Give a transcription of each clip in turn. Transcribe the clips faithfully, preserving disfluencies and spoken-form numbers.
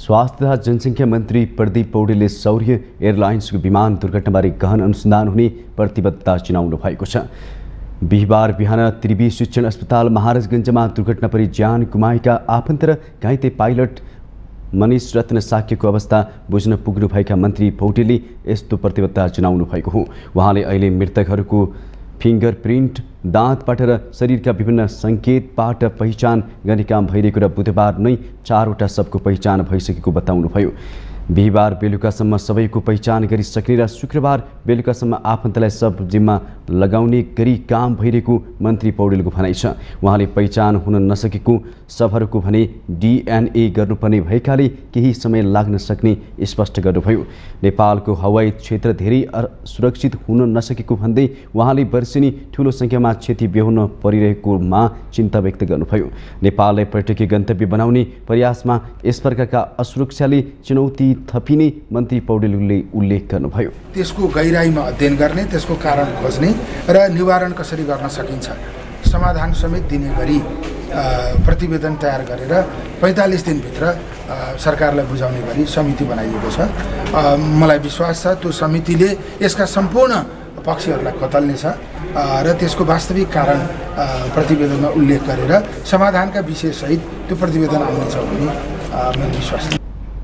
स्वास्थ्य तथा जनसङ्ख्या मन्त्री प्रदीप पौडेलले सौर्य एयरलाइन्सको विमान दुर्घटनाबारे गहन अनुसन्धान हुने प्रतिबद्धता जनाउनु भएको छ। बिहिबार बिहान त्रिवी शिक्षण अस्पताल महाराजगञ्जमा दुर्घटना परि ज्यान गुमाएका आफन्त र घाइते पाइलट मनिष रत्न साक्यको अवस्था बुझ्न पुग्नु भएका मन्त्री पौडेलले यस्तो प्रतिबद्धता जनाउनु भएको हो। उहाँले अहिले मृतकहरूको फिङ्गर प्रिन्ट, दाँतबाट र शरीरका विभिन्न सङ्केतबाट पहिचान गर्ने काम भइरहेको र बुधबार नै चारवटा सबको पहिचान भइसकेको बताउनुभयो। बिहिबार बेलुकासम्म सबैको पहिचान गरिसक्ने र शुक्रबार बेलुकासम्म आफन्तलाई सब जिम्मा लगाउने गरी काम भइरहेको मन्त्री पौडेलको भनाइ छ। उहाँले पहिचान हुन नसकेको सबहरूको भने डिएनए गर्नुपर्ने भएकाले केही समय लाग्न सक्ने स्पष्ट गर्नुभयो। नेपालको हवाई क्षेत्र धेरै सुरक्षित हुन नसकेको भन्दै उहाँले वर्षेनी ठूलो सङ्ख्यामा क्षति बेहोर्न परिरहेकोमा चिन्ता व्यक्त गर्नुभयो। नेपाललाई पर्यटकीय गन्तव्य बनाउने प्रयासमा यस प्रकारका असुरक्षाले चुनौती थपिने मन्त्री पौडेलले उल्लेख गर्नुभयो। त्यसको गहिराईमा अध्ययन गर्ने, त्यसको कारण खोज्ने र निवारण कसरी गर्न सकिन्छ समाधान समेत दिने गरी प्रतिवेदन तयार गरेर पैँतालिस दिनभित्र सरकारलाई बुझाउने गरी समिति बनाइएको छ। मलाई विश्वास छ त्यो समितिले यसका सम्पूर्ण पक्षहरूलाई खोतल्नेछ र त्यसको वास्तविक कारण प्रतिवेदनमा उल्लेख गरेर समाधानका विषयसहित त्यो प्रतिवेदन आउनेछ भन्ने मेरो विश्वास छ।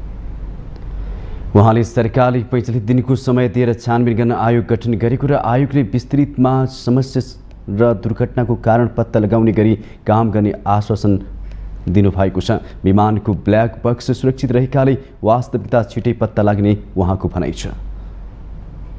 उहाँले सरकारले पैँतालिस दिनको समय दिएर छानबिन गर्न आयोग गठन गरेको र आयोगले विस्तृतमा समस्या र दुर्घटनाको कारण पत्ता लगाउने गरी काम गर्ने आश्वासन दिनुभएको छ। विमानको ब्ल्याक बक्स सुरक्षित रहेकाले वास्तविकता छिटै पत्ता लाग्ने उहाँको भनाइ छ।